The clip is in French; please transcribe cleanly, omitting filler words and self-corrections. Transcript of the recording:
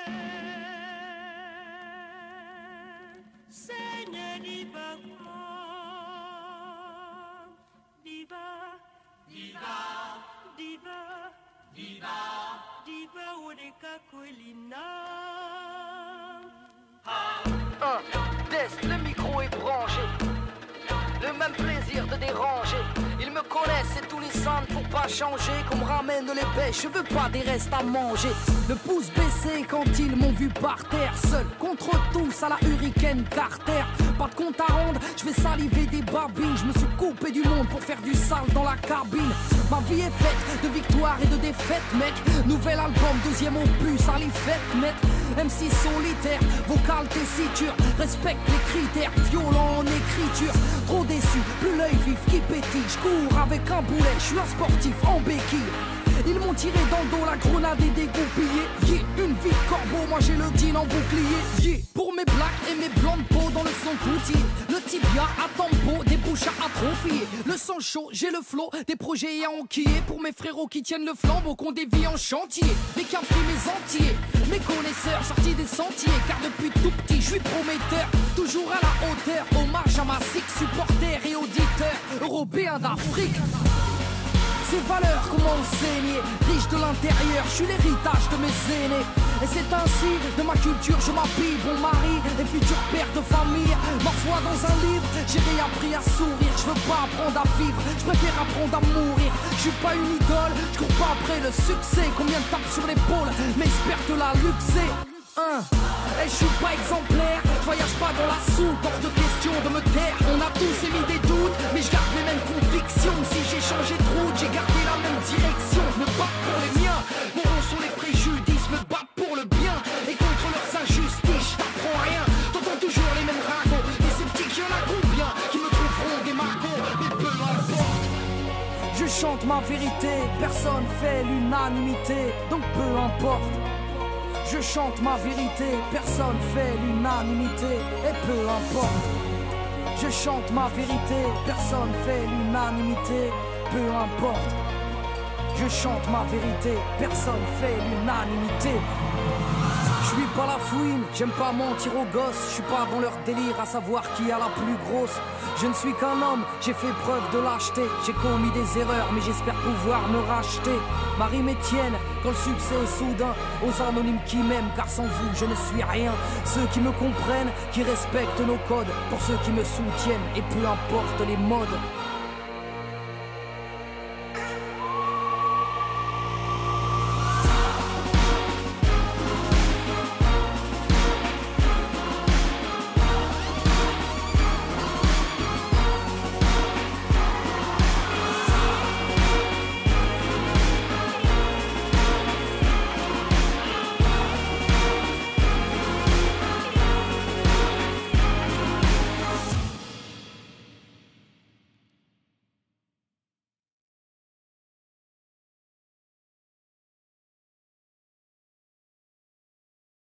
Le micro est branché, le même plaisir de déranger. Ils me connaissent, c'est tous les centres pour pas changer. Qu'on me ramène les pêches, je veux pas des restes à manger. Le pouce baissé quand ils m'ont vu par terre, seul contre tous à la Hurricane Carter. Pas de compte à rendre, je vais saliver des babines. Je me suis coupé du monde pour faire du sale dans la cabine. Ma vie est faite de victoires et de défaites, mec. Nouvel album, deuxième opus, à les fêtes, mec. MC solitaire, vocal tessiture, respecte les critères, violent en écriture. Trop déçu, plus l'œil vif qui pétille. J'cours avec un boulet, j'suis un sportif en béquille. Ils m'ont tiré dans le dos, la grenade est dégoupillée. Yeah, une vie de corbeau, moi j'ai le jean en bouclier. Yeah, pour mes blacks et mes blancs de peau dans le son toutier. Le tibia à tempo, des bouches à atrophier. Le sang chaud, j'ai le flow, des projets à enquiller. Pour mes frérots qui tiennent le flambeau, qu'on dévie en chantier. Mes capris, mes entiers, mes connaisseurs sortis des sentiers. Car depuis tout petit, je suis prometteur. Toujours à la hauteur, hommage à ma six supporters et auditeurs européens d'Afrique. Ces valeurs qu'on m'a enseignées, riche de l'intérieur, je suis l'héritage de mes aînés. Et c'est ainsi, de ma culture, je m'habille, bon mari et futur père de famille. Ma foi dans un livre, j'ai réappris à sourire. Je veux pas apprendre à vivre, je préfère apprendre à mourir. Je suis pas une idole, je cours pas après le succès. Combien de tapes sur l'épaule, mais j'espère te la luxer. Et je suis pas exemplaire, je voyage pas dans la soupe, hors de question de me taire. On a tous émis des doutes, mais je garde les mêmes convictions. Si j'ai changé de route, j'ai gardé la même direction. Me battre pour les miens, mon rond sont les préjudices. Me battre pour le bien, et contre leurs injustices. Je t'apprends rien, t'entends toujours les mêmes ragots. Les sceptiques, y'en a combien qui me trouveront des magots. Mais peu importe, je chante ma vérité, personne fait l'unanimité. Donc peu importe, je chante ma vérité, personne fait l'unanimité. Et peu importe, je chante ma vérité, personne fait l'unanimité. Peu importe, je chante ma vérité, personne fait l'unanimité. Je suis pas la fouine, j'aime pas mentir aux gosses. Je suis pas dans leur délire à savoir qui a la plus grosse. Je ne suis qu'un homme, j'ai fait preuve de lâcheté. J'ai commis des erreurs, mais j'espère pouvoir me racheter. Ma rime est tienne, quand le succès est soudain. Aux anonymes qui m'aiment, car sans vous je ne suis rien. Ceux qui me comprennent, qui respectent nos codes. Pour ceux qui me soutiennent, et peu importe les modes.